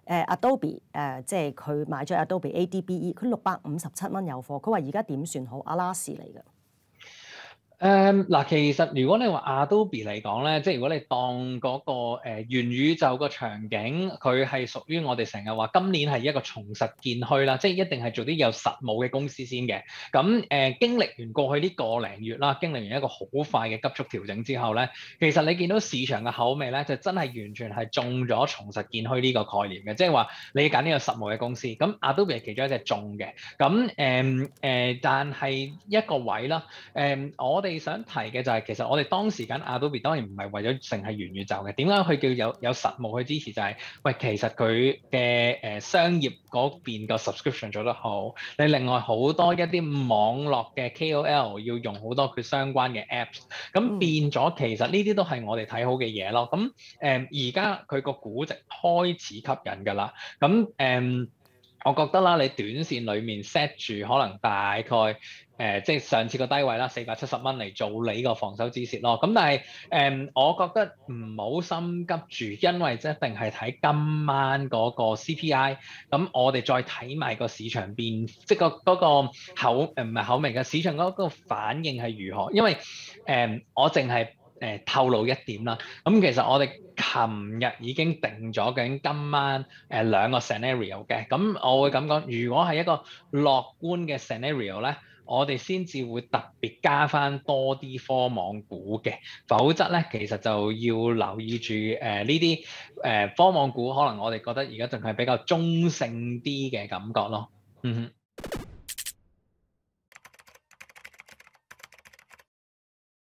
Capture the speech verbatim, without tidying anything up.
誒 Adobe 誒，即係佢買咗 Adobe A D B E，佢六百五十七蚊有貨。佢話而家點算好？阿拉士嚟嘅。 誒嗱，其實如果你話 Adobe 嚟講咧，即係如果你當嗰、個、呃、元宇宙個場景，佢係屬於我哋成日話今年係一個重實建墟啦，即係一定係做啲有實務嘅公司先嘅。咁誒、呃、經歷完過去呢個零月啦，經歷完一個好快嘅急速調整之後咧，其實你見到市場嘅口味咧，就真係完全係中咗重實建墟呢個概念嘅，即係話你揀呢個實務嘅公司，咁 Adobe 係其中一隻中嘅。咁誒誒，但係一個位啦，誒、呃、我哋想提嘅就係、是、其實我哋當時揀 Adobe 當然唔係為咗淨係元宇宙嘅，點解佢叫有有實務去支持就係、是、喂，其實佢嘅誒商業嗰邊個 subscription 做得好，你另外好多一啲網絡嘅 K O L 要用好多佢相關嘅 apps，咁嗯。 變咗其實呢啲都係我哋睇好嘅嘢咯。咁誒而家佢個估值開始吸引㗎啦，咁誒。呃我覺得啦，你短線裡面 set 住可能大概誒、呃，即係上次個低位啦，四百七十蚊嚟做你個防守止蝕咯。咁但係誒、呃，我覺得唔好心急住，因為即一定係睇今晚嗰個 C P I。咁我哋再睇埋個市場變，即係個嗰個口誒唔係口味嘅市場嗰個反應係如何？因為誒、呃，我淨係誒透露一點啦。咁其實我哋琴日已經定咗究竟今晚誒、呃、兩個 scenario 嘅，咁我會咁講，如果係一個樂觀嘅 scenario 咧，我哋先至會特別加翻多啲科網股嘅，否則咧其實就要留意住誒呢啲誒科網股，可能我哋覺得而家仲係比較中性啲嘅感覺咯。嗯哼。